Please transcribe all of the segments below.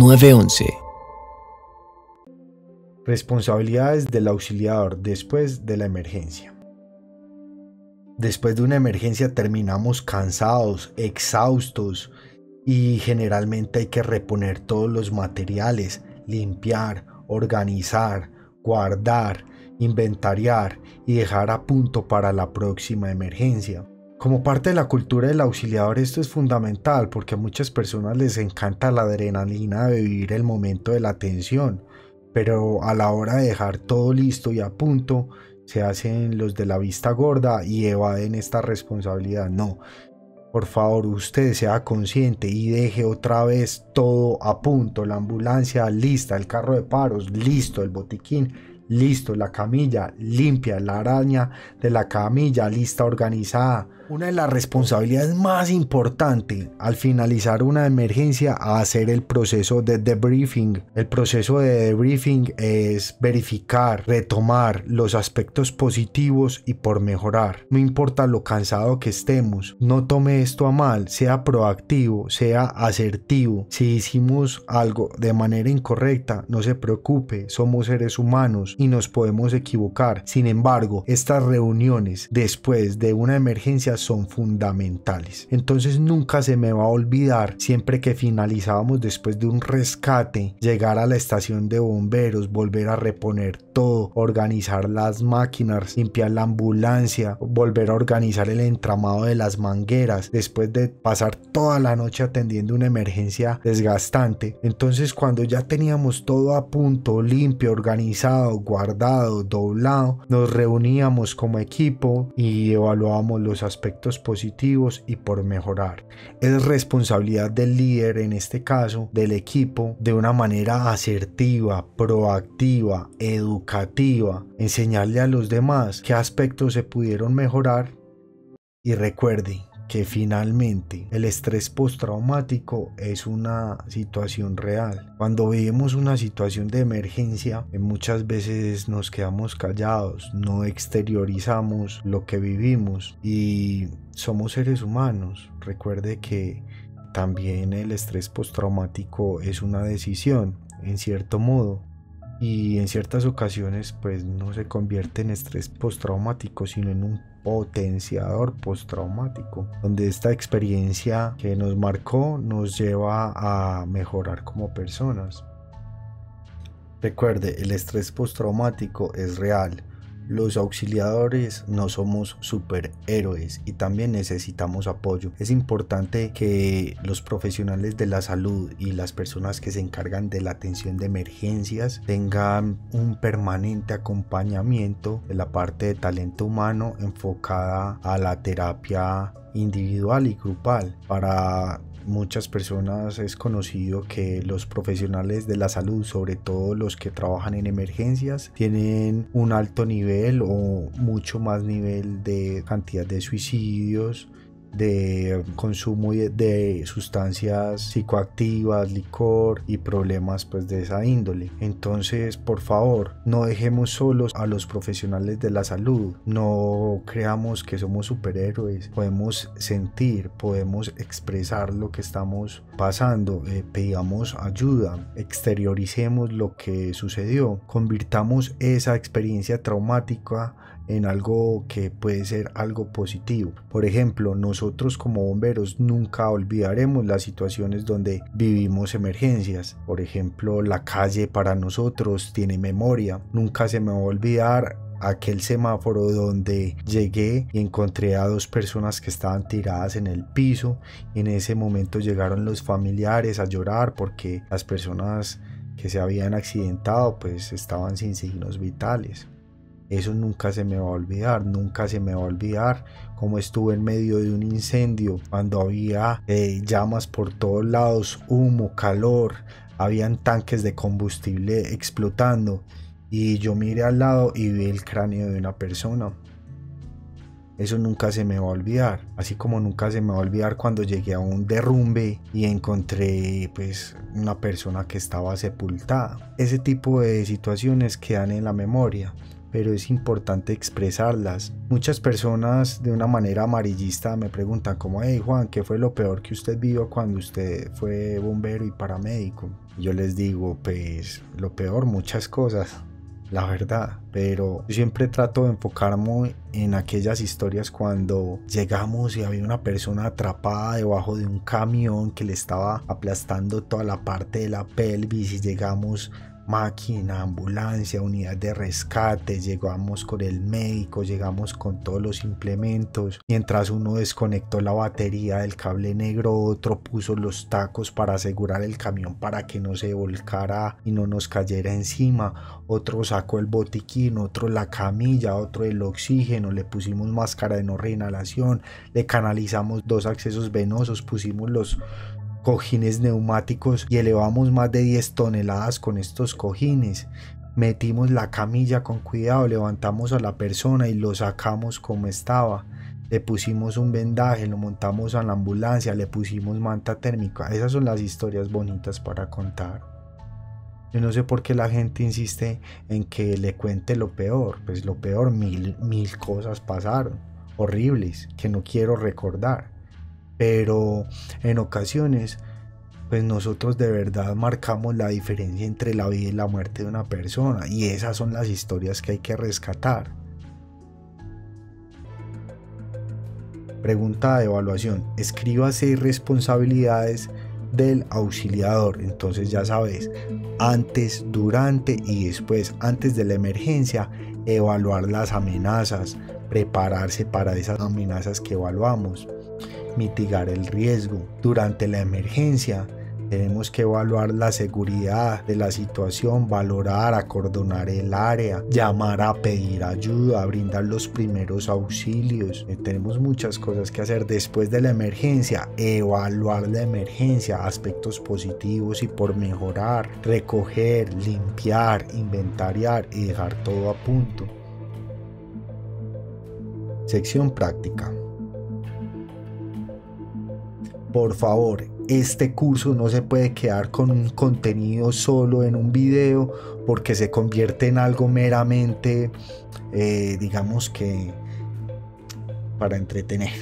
911. Responsabilidades del auxiliador después de la emergencia. Después de una emergencia terminamos cansados, exhaustos y generalmente hay que reponer todos los materiales, limpiar, organizar, guardar, inventariar y dejar a punto para la próxima emergencia. Como parte de la cultura del auxiliador esto es fundamental porque a muchas personas les encanta la adrenalina de vivir el momento de la tensión, pero a la hora de dejar todo listo y a punto se hacen los de la vista gorda y evaden esta responsabilidad. No, por favor usted sea consciente y deje otra vez todo a punto, la ambulancia lista, el carro de paros listo, el botiquín listo, la camilla limpia, la araña de la camilla lista, organizada. Una de las responsabilidades más importantes al finalizar una emergencia es hacer el proceso de debriefing. El proceso de debriefing es verificar, retomar los aspectos positivos y por mejorar. No importa lo cansado que estemos, no tome esto a mal, sea proactivo, sea asertivo. Si hicimos algo de manera incorrecta, no se preocupe, somos seres humanos y nos podemos equivocar. Sin embargo, estas reuniones después de una emergencia son fundamentales. Entonces nunca se me va a olvidar, siempre que finalizábamos después de un rescate, llegar a la estación de bomberos, volver a reponer todo, organizar las máquinas, limpiar la ambulancia, volver a organizar el entramado de las mangueras, después de pasar toda la noche atendiendo una emergencia desgastante. Entonces cuando ya teníamos todo a punto, limpio, organizado, guardado, doblado, nos reuníamos como equipo y evaluábamos los aspectos positivos y por mejorar. Es responsabilidad del líder, en este caso del equipo, de una manera asertiva, proactiva, educativa, enseñarle a los demás qué aspectos se pudieron mejorar. Y recuerde que finalmente el estrés postraumático es una situación real. Cuando vivimos una situación de emergencia, muchas veces nos quedamos callados, no exteriorizamos lo que vivimos y somos seres humanos. Recuerde que también el estrés postraumático es una decisión, en cierto modo. Y en ciertas ocasiones pues no se convierte en estrés postraumático, sino en un potenciador postraumático, donde esta experiencia que nos marcó nos lleva a mejorar como personas. Recuerde, el estrés postraumático es real. Los auxiliadores no somos superhéroes y también necesitamos apoyo. Es importante que los profesionales de la salud y las personas que se encargan de la atención de emergencias tengan un permanente acompañamiento de la parte de talento humano enfocada a la terapia individual y grupal. Para muchas personas es conocido que los profesionales de la salud, sobre todo los que trabajan en emergencias, tienen un alto nivel o mucho más nivel de cantidad de suicidios, de consumo de sustancias psicoactivas, licor y problemas pues de esa índole. Entonces, por favor, no dejemos solos a los profesionales de la salud, no creamos que somos superhéroes, podemos sentir, podemos expresar lo que estamos pasando, pidamos ayuda, exterioricemos lo que sucedió, convirtamos esa experiencia traumática en algo que puede ser algo positivo. Por ejemplo, nosotros como bomberos nunca olvidaremos las situaciones donde vivimos emergencias. Por ejemplo, la calle para nosotros tiene memoria. Nunca se me va a olvidar aquel semáforo donde llegué y encontré a dos personas que estaban tiradas en el piso. En ese momento llegaron los familiares a llorar porque las personas que se habían accidentado pues estaban sin signos vitales. Eso nunca se me va a olvidar, nunca se me va a olvidar cómo estuve en medio de un incendio cuando había llamas por todos lados, humo, calor, habían tanques de combustible explotando y yo miré al lado y vi el cráneo de una persona. Eso nunca se me va a olvidar, así como nunca se me va a olvidar cuando llegué a un derrumbe y encontré pues una persona que estaba sepultada. Ese tipo de situaciones quedan en la memoria. pero es importante expresarlas. Muchas personas de una manera amarillista me preguntan como, hey Juan, ¿qué fue lo peor que usted vio cuando usted fue bombero y paramédico? Y yo les digo, pues lo peor, muchas cosas, la verdad, pero yo siempre trato de enfocarme en aquellas historias cuando llegamos y había una persona atrapada debajo de un camión que le estaba aplastando toda la parte de la pelvis, y llegamos máquina, ambulancia, unidad de rescate, llegamos con el médico, llegamos con todos los implementos. Mientras uno desconectó la batería del cable negro, otro puso los tacos para asegurar el camión para que no se volcara y no nos cayera encima, otro sacó el botiquín, otro la camilla, otro el oxígeno, le pusimos máscara de no reinhalación, le canalizamos 2 accesos venosos, pusimos los cojines neumáticos y elevamos más de 10 toneladas con estos cojines. Metimos la camilla con cuidado, levantamos a la persona y lo sacamos como estaba. Le pusimos un vendaje, lo montamos a la ambulancia, le pusimos manta térmica. Esas son las historias bonitas para contar. Yo no sé por qué la gente insiste en que le cuente lo peor. Pues lo peor, mil cosas pasaron, horribles, que no quiero recordar. Pero en ocasiones, pues nosotros de verdad marcamos la diferencia entre la vida y la muerte de una persona, y esas son las historias que hay que rescatar. Pregunta de evaluación: escriba 6 responsabilidades del auxiliador. Entonces ya sabes, antes, durante y después. Antes de la emergencia, evaluar las amenazas, prepararse para esas amenazas que evaluamos, mitigar el riesgo. Durante la emergencia tenemos que evaluar la seguridad de la situación, valorar, acordonar el área, llamar a pedir ayuda, brindar los primeros auxilios. Tenemos muchas cosas que hacer después de la emergencia. Evaluar la emergencia, aspectos positivos y por mejorar, recoger, limpiar, inventariar y dejar todo a punto. Sección práctica. Por favor, este curso no se puede quedar con un contenido solo en un video, porque se convierte en algo meramente, digamos que, para entretener.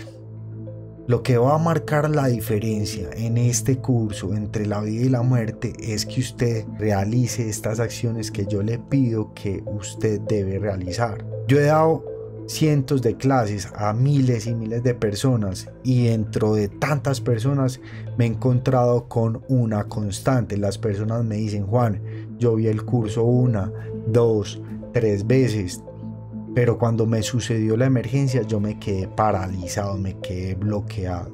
Lo que va a marcar la diferencia en este curso entre la vida y la muerte es que usted realice estas acciones que yo le pido que usted debe realizar. Yo he dado cientos de clases a miles y miles de personas, y dentro de tantas personas me he encontrado con una constante. Las personas me dicen: Juan, yo vi el curso 1, 2, 3 veces, pero cuando me sucedió la emergencia yo me quedé paralizado, me quedé bloqueado.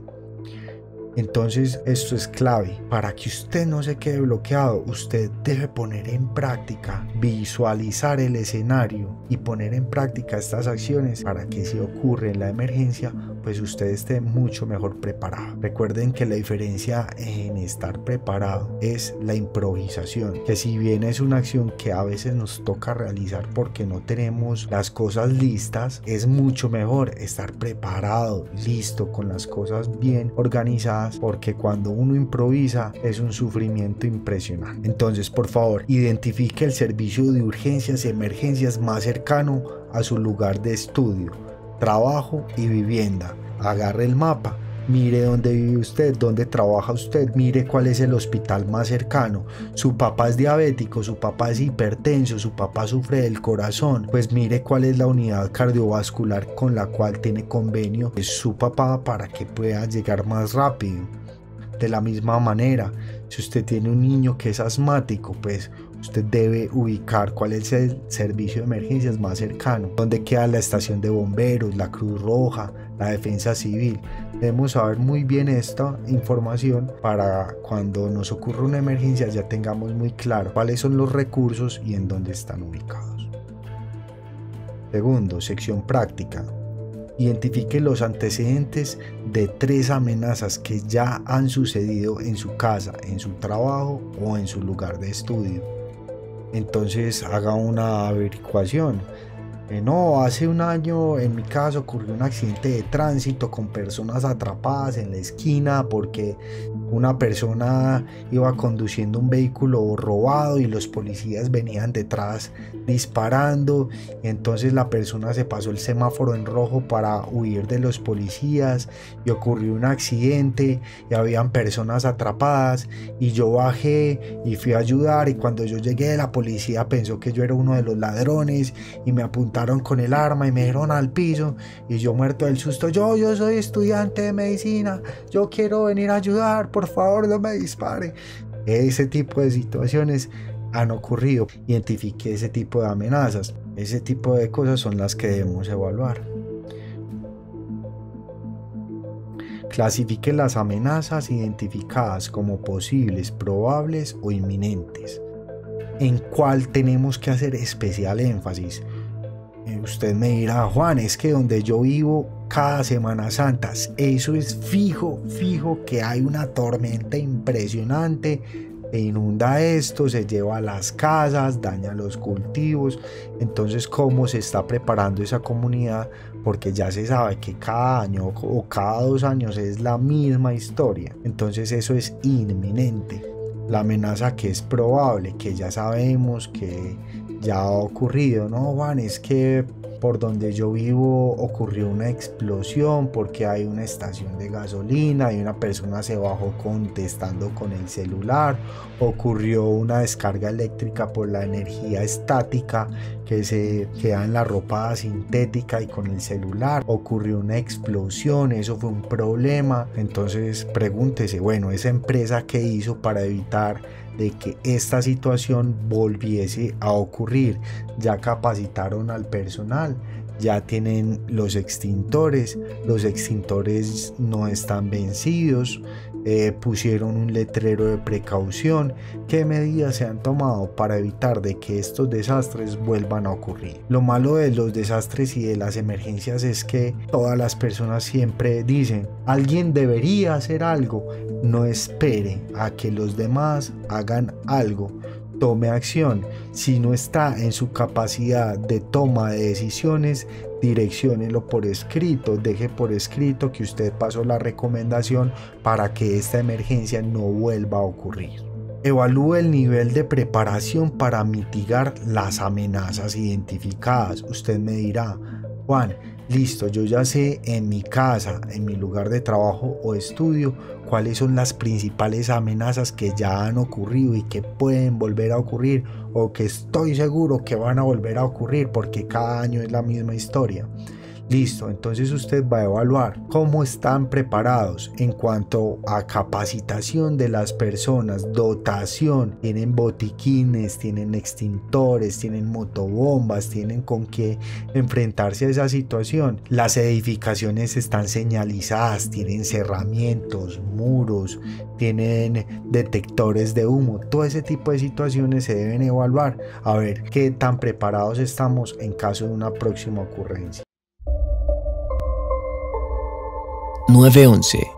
Entonces esto es clave. Para que usted no se quede bloqueado, usted debe poner en práctica, visualizar el escenario y poner en práctica estas acciones para que si ocurre la emergencia, pues usted esté mucho mejor preparado. Recuerden que la diferencia en estar preparado es la improvisación, que si bien es una acción que a veces nos toca realizar porque no tenemos las cosas listas, es mucho mejor estar preparado, listo, con las cosas bien organizadas, porque cuando uno improvisa es un sufrimiento impresionante. Entonces, por favor, identifique el servicio de urgencias y emergencias más cercano a su lugar de estudio, trabajo y vivienda. Agarre el mapa, mire dónde vive usted, dónde trabaja usted, mire cuál es el hospital más cercano. Su papá es diabético, su papá es hipertenso, su papá sufre del corazón, pues mire cuál es la unidad cardiovascular con la cual tiene convenio su papá para que pueda llegar más rápido. De la misma manera, si usted tiene un niño que es asmático, pues usted debe ubicar cuál es el servicio de emergencias más cercano, dónde queda la estación de bomberos, la Cruz Roja, la Defensa Civil. Debemos saber muy bien esta información para cuando nos ocurra una emergencia ya tengamos muy claro cuáles son los recursos y en dónde están ubicados. Segundo, sección práctica. Identifique los antecedentes de 3 amenazas que ya han sucedido en su casa, en su trabajo o en su lugar de estudio. Entonces haga una averiguación. No, hace un año en mi casa ocurrió un accidente de tránsito con personas atrapadas en la esquina porque una persona iba conduciendo un vehículo robado y los policías venían detrás disparando, y entonces la persona se pasó el semáforo en rojo para huir de los policías y ocurrió un accidente y habían personas atrapadas, y yo bajé y fui a ayudar, y cuando yo llegué la policía pensó que yo era uno de los ladrones y me apuntaron con el arma y me dieron al piso, y yo muerto del susto, yo soy estudiante de medicina, yo quiero venir a ayudar, por favor no me dispare. Ese tipo de situaciones han ocurrido. Identifique ese tipo de amenazas. Ese tipo de cosas son las que debemos evaluar. Clasifique las amenazas identificadas como posibles, probables o inminentes. ¿En cuál tenemos que hacer especial énfasis? Usted me dirá, Juan, es que donde yo vivo cada Semana Santa, eso es fijo que hay una tormenta impresionante, e inunda esto, se lleva a las casas, daña los cultivos. Entonces, ¿cómo se está preparando esa comunidad? Porque ya se sabe que cada año o cada 2 años es la misma historia. Entonces eso es inminente. La amenaza que es probable, que ya sabemos que ya ha ocurrido, no, Juan, es que por donde yo vivo ocurrió una explosión porque hay una estación de gasolina y una persona se bajó contestando con el celular, ocurrió una descarga eléctrica por la energía estática que se queda en la ropa sintética y con el celular, ocurrió una explosión, eso fue un problema. Entonces pregúntese, bueno, esa empresa qué hizo para evitar de que esta situación volviese a ocurrir. Ya capacitaron al personal, ya tienen los extintores no están vencidos, pusieron un letrero de precaución. ¿Qué medidas se han tomado para evitar de que estos desastres vuelvan a ocurrir? Lo malo de los desastres y de las emergencias es que todas las personas siempre dicen, alguien debería hacer algo. No espere a que los demás hagan algo. Tome acción. Si no está en su capacidad de toma de decisiones, direcciónelo por escrito, deje por escrito que usted pasó la recomendación para que esta emergencia no vuelva a ocurrir. Evalúe el nivel de preparación para mitigar las amenazas identificadas. Usted me dirá, Juan, listo, yo ya sé en mi casa, en mi lugar de trabajo o estudio, cuáles son las principales amenazas que ya han ocurrido y que pueden volver a ocurrir, o que estoy seguro que van a volver a ocurrir porque cada año es la misma historia. Listo, entonces usted va a evaluar cómo están preparados en cuanto a capacitación de las personas, dotación, tienen botiquines, tienen extintores, tienen motobombas, tienen con qué enfrentarse a esa situación. Las edificaciones están señalizadas, tienen cerramientos, muros, tienen detectores de humo. Todo ese tipo de situaciones se deben evaluar a ver qué tan preparados estamos en caso de una próxima ocurrencia. 911